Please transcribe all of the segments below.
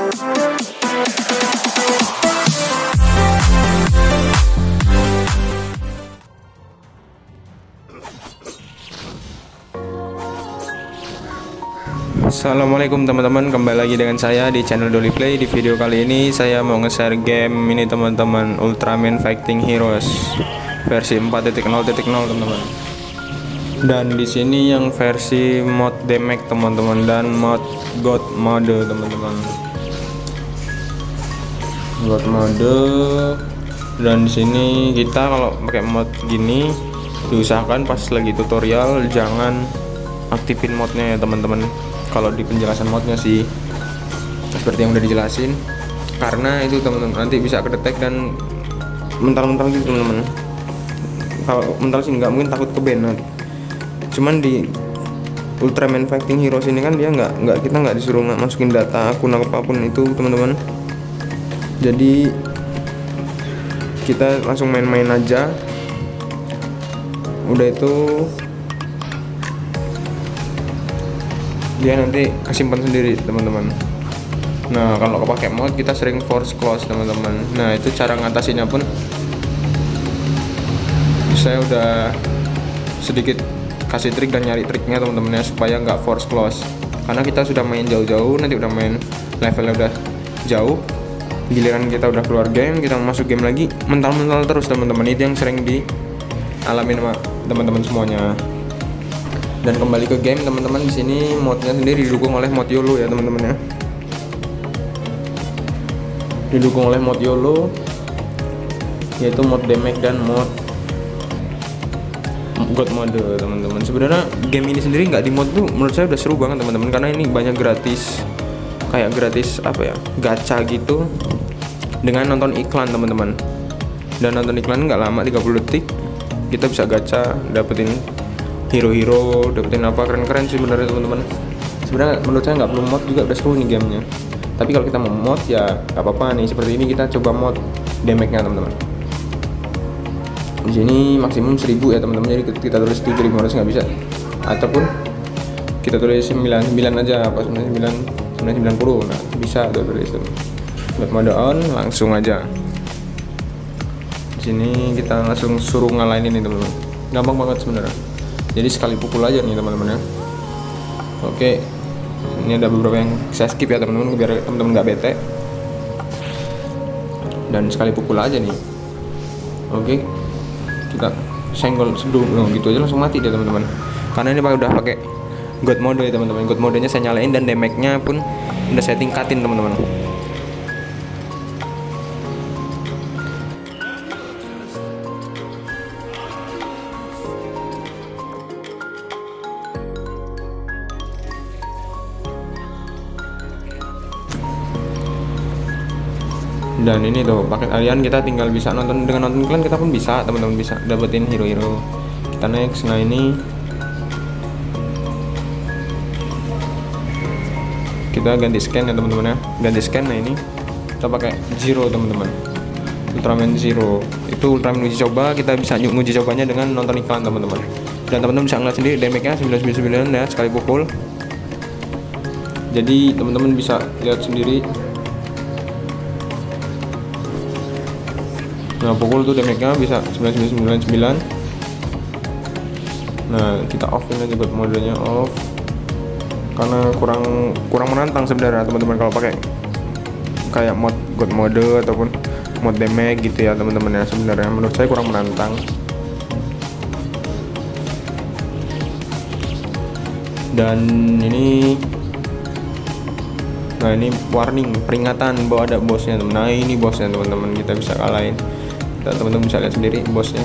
Assalamualaikum teman-teman, kembali lagi dengan saya di channel Dolly Play. Di video kali ini saya mau nge-share game ini teman-teman, Ultraman Fighting Heroes versi 4.0.0 teman-teman. Dan di sini yang versi mod damage teman-teman dan mod God mode teman-teman. God mode. Dan di sini kita kalau pakai mod gini diusahakan pas lagi tutorial jangan aktifin modnya ya teman-teman. Kalau di penjelasan modnya sih seperti yang udah dijelasin, karena itu teman-teman nanti bisa kedetek dan mental-mental gitu teman-teman. Kalau mental sih nggak, mungkin takut ke ban nanti. Cuman di Ultraman Fighting Heroes ini kan dia kita nggak disuruh masukin data akun apapun itu teman-teman. Jadi kita langsung main-main aja. Udah itu dia nanti kesimpan sendiri teman-teman. Nah kalau pakai mod kita sering force close teman-teman. Nah itu cara ngatasinnya pun saya udah sedikit kasih trik dan nyari triknya teman-teman ya, supaya nggak force close. Karena kita sudah main jauh-jauh, nanti udah main levelnya udah jauh, giliran kita udah keluar game, kita masuk game lagi mental-mental terus teman-teman. Itu yang sering dialamin sama teman-teman semuanya. Dan kembali ke game teman-teman, di sini modnya sendiri didukung oleh mod YOLO ya teman-teman ya. Didukung oleh mod YOLO, yaitu mod damage dan mod God mode teman-teman. Sebenarnya game ini sendiri nggak di mod tuh menurut saya udah seru banget teman-teman, karena ini banyak gratis, kayak gratis apa ya, gacha gitu dengan nonton iklan teman-teman. Dan nonton iklan nggak lama, 30 detik kita bisa gacha dapetin hero-hero, dapetin apa, keren-keren sih sebenarnya teman-teman. Sebenarnya menurut saya nggak perlu mod juga udah seru nih gamenya. Tapi kalau kita mau mod ya nggak apa-apa nih. Seperti ini kita coba mod damage-nya teman-teman. Di sini maksimum 1000 ya teman-teman. Jadi kita tulis 7500 nggak bisa. Ataupun kita tulis 99 aja, apa 990. Nah bisa tuh tulis tuh. Buat mode on langsung aja. Di sini kita langsung suruh ngalahin ini teman-teman. Gampang banget sebenarnya. Jadi sekali pukul aja nih teman-teman ya. Oke, ini ada beberapa yang saya skip ya teman-teman biar teman-teman nggak bete. Dan sekali pukul aja nih. Oke, kita senggol sedung gitu aja langsung mati dia teman-teman. Karena ini udah pakai God mode ya teman-teman. God modenya saya nyalain dan damage-nya pun udah saya tingkatin teman-teman. Dan ini tuh paket harian, kita tinggal bisa nonton, dengan nonton iklan kita pun bisa teman-teman, bisa dapetin hero-hero. Kita next. Nah ini kita ganti scan ya teman-teman ya, ganti scan. Nah ini kita pakai Zero teman-teman, Ultraman Zero. Itu Ultraman uji coba, kita bisa uji cobanya dengan nonton iklan teman-teman. Dan teman-teman bisa ngeliat sendiri damage-nya 999 ya sekali pukul. Jadi teman-teman bisa lihat sendiri. Nah pukul tuh damage-nya bisa 9999. Nah kita offin aja God modenya, off, karena kurang menantang sebenarnya teman-teman kalau pakai kayak mod God mode ataupun mod damage gitu ya teman-teman ya. Sebenarnya menurut saya kurang menantang. Dan ini, nah ini warning, peringatan bahwa ada bosnya. Nah ini bosnya teman-teman, kita bisa kalahin. Teman-teman bisa lihat sendiri bosnya.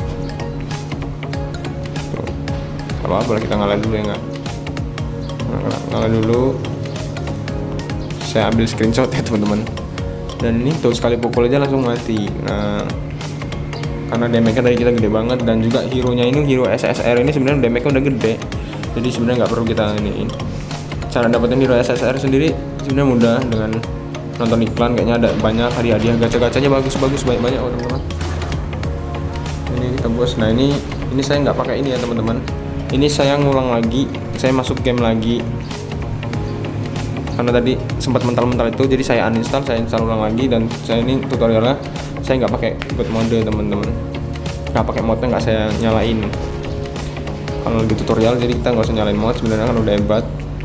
Apa-apa lah, kita ngalah dulu ya nggak? Ngalah dulu. Saya ambil screenshot ya teman-teman. Dan ini tuh sekali pukul aja langsung mati. Nah karena damage-nya dari kita gede banget, dan juga hero-nya ini, hero SSR ini sebenarnya damage-nya udah gede. Jadi sebenarnya nggak perlu kita iniin. Cara dapetin hero SSR sendiri sebenarnya mudah, dengan nonton iklan. Kayaknya ada banyak hadiah gacha-gacanya, bagus-bagus, banyak-banyak teman-teman. Ini kita bos. Nah ini saya nggak pakai ini ya teman-teman. Ini saya ngulang lagi, saya masuk game lagi. karena tadi sempat mental-mental itu, jadi saya uninstall, saya install ulang lagi. Dan saya ini tutorialnya saya nggak pakai god mode teman-teman, nggak pakai modnya, nggak saya nyalain kalau di tutorial, jadi kita nggak usah nyalain mod sebenarnya kan udah hebat.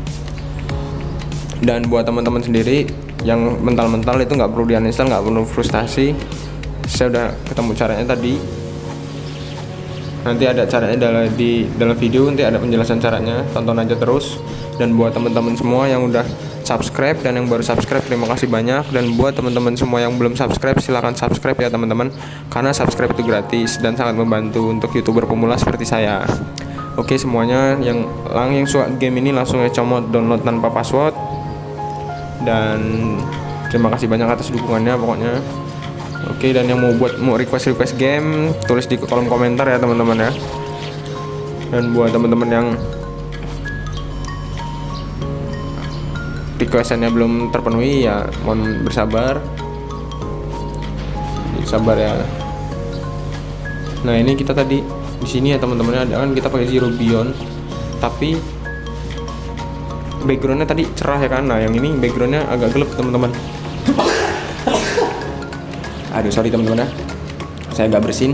Dan buat teman-teman sendiri yang mental-mental itu nggak perlu di-uninstall, nggak perlu frustasi, saya udah ketemu caranya tadi. Nanti ada caranya di dalam video, nanti ada penjelasan caranya, tonton aja terus. Dan buat teman-teman semua yang udah subscribe dan yang baru subscribe, terima kasih banyak. Dan buat teman-teman semua yang belum subscribe, silahkan subscribe ya teman-teman, karena subscribe itu gratis dan sangat membantu untuk YouTuber pemula seperti saya. Oke semuanya, yang suka game ini langsung aja comot download tanpa password. Dan terima kasih banyak atas dukungannya pokoknya. Oke, dan yang mau request game, tulis di kolom komentar ya teman-teman ya. Dan buat teman-teman yang requestannya belum terpenuhi ya mohon bersabar ya. Nah ini kita tadi di sini ya teman-teman, ada kan kita pakai Zero Beyond, tapi backgroundnya tadi cerah ya kan. Nah yang ini backgroundnya agak gelap teman-teman. Aduh sorry teman-teman ya, saya agak bersin.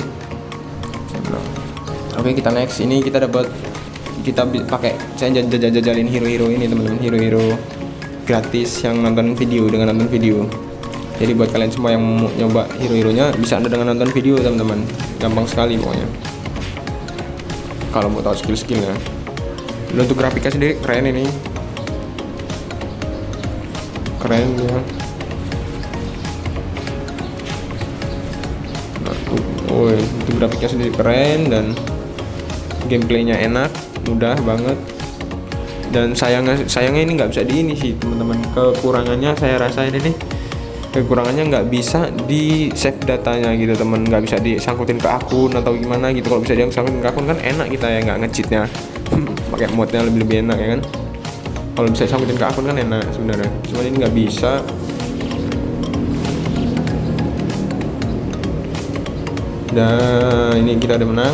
Oke kita next, ini kita pakai, saya jajalin hero-hero ini teman-teman, hero-hero gratis yang nonton video dengan nonton video. Jadi buat kalian semua yang mau nyoba hero-heronya bisa Anda dengan nonton video teman-teman, gampang sekali pokoknya kalau mau tahu skill-skillnya. Dan untuk grafiknya sendiri keren, ini keren ya. Itu grafiknya sendiri keren dan gameplaynya enak, mudah banget. Dan sayangnya ini nggak bisa di ini sih teman-teman. Kekurangannya saya rasain ini, kekurangannya nggak bisa di save datanya gitu teman, nggak bisa disangkutin ke akun atau gimana gitu. Kalau bisa disangkutin ke akun kan enak, kita ya nggak nge-cheatnya pakai modnya lebih enak ya kan. Kalau bisa disangkutin ke akun kan enak sebenarnya, cuma ini nggak bisa. Dan ini kita udah menang.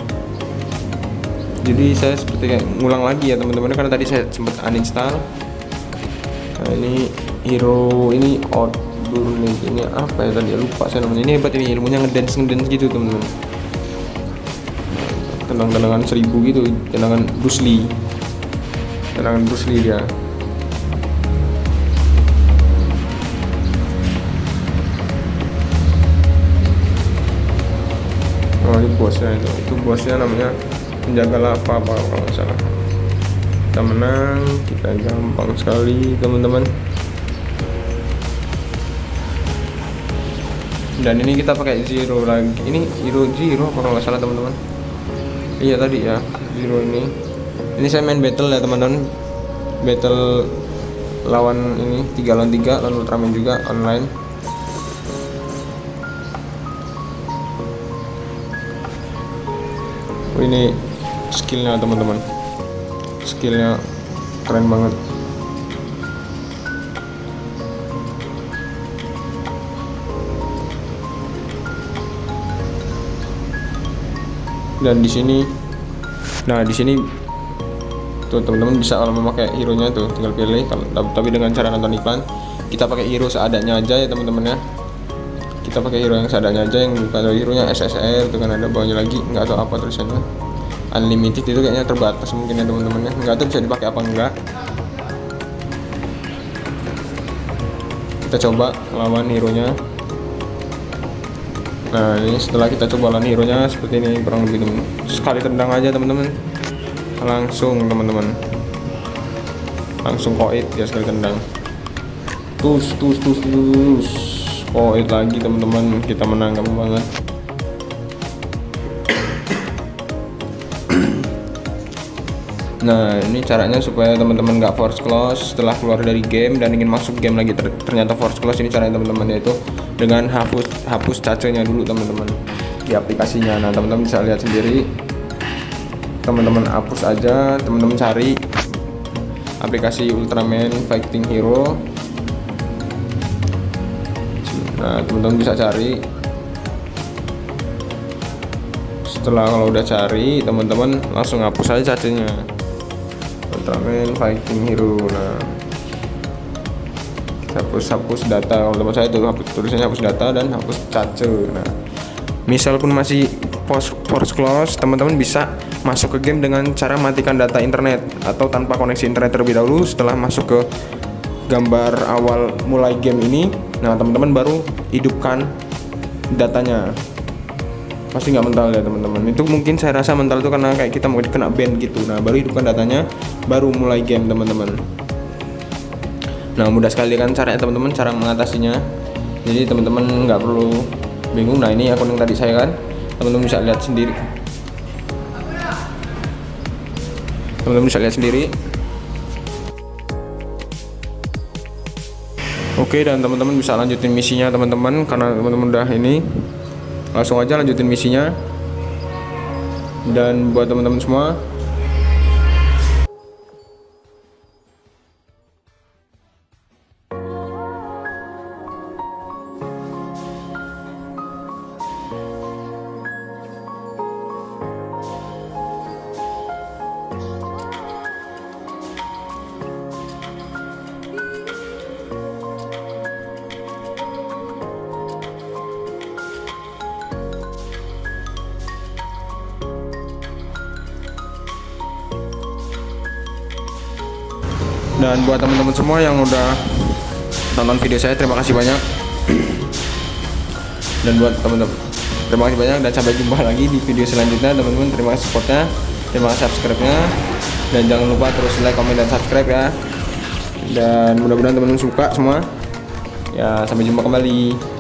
Jadi saya seperti kayak ngulang lagi ya teman-teman, karena tadi saya sempat uninstall. Nah ini hero ini outdoor nih, ini apa ya tadi, lupa saya namanya. Ini hebat, ini ilmunya ngedance gitu teman-teman. Tendangan 1000 gitu, tendangan Bruce Lee dia. Oh ini bosnya, itu bosnya namanya penjaga lava apa kalau nggak salah. Kita menang, kita gampang sekali teman-teman. Dan ini kita pakai Zero lagi, ini Zero apa kalau nggak salah teman-teman. Iya tadi ya Zero ini saya main battle ya teman-teman, battle lawan ini 3 lawan 3 lawan Ultraman juga online. Ini skillnya teman-teman, skillnya keren banget. Dan di sini tuh teman-teman bisa kalau memakai hero nya tuh tinggal pilih, tapi dengan cara nonton iklan. Kita pakai hero seadanya aja ya teman-teman ya, kita pakai hero yang seadanya aja, yang bukan hero nya SSR itu kan ada bawahnya lagi, nggak tahu apa tulisannya, unlimited itu kayaknya terbatas mungkin ya teman-teman ya, nggak tahu bisa dipakai apa enggak. Kita coba lawan hero nya. Nah ini setelah kita coba lawan hero nya seperti ini kurang lebih teman, sekali tendang aja teman-teman, langsung koit ya, sekali tendang tus koit lagi teman-teman, kita menang gampang banget. Nah ini caranya supaya teman-teman nggak force close setelah keluar dari game dan ingin masuk game lagi ternyata force close. Ini caranya teman-teman, yaitu dengan hapus cacenya dulu teman-teman di aplikasinya. Nah teman-teman bisa lihat sendiri, teman-teman hapus aja, teman-teman cari aplikasi Ultraman Fighting Hero. Nah teman-teman bisa cari. Setelah kalau udah cari, teman-teman langsung hapus aja cacenya, Ultraman Fighting Hero. Nah hapus data. Kalau tempat saya itu tulisannya hapus data dan hapus cache. Nah, misal pun masih force close, teman-teman bisa masuk ke game dengan cara matikan data internet atau tanpa koneksi internet terlebih dahulu. Setelah masuk ke gambar awal mulai game ini, nah teman-teman baru hidupkan datanya. Pasti nggak mental ya teman-teman. Itu mungkin saya rasa mental itu karena kayak kita mau kena ban gitu. Nah, baru hidupkan datanya, baru mulai game teman-teman. Nah, mudah sekali kan caranya teman-teman, cara mengatasinya. Jadi teman-teman nggak perlu bingung. Nah, ini akun yang tadi saya kan, teman-teman bisa lihat sendiri. Teman-teman bisa lihat sendiri. Oke, dan teman-teman bisa lanjutin misinya teman-teman, karena teman-teman udah ini. Langsung aja lanjutin misinya. Dan buat teman-teman semua, dan buat teman-teman semua yang udah tonton video saya, terima kasih banyak. Dan buat teman-teman, terima kasih banyak, dan sampai jumpa lagi di video selanjutnya teman-teman. Terima kasih supportnya, terima kasih subscribe-nya, dan jangan lupa terus like, comment, dan subscribe ya. Dan mudah-mudahan teman-teman suka semua ya. Sampai jumpa kembali.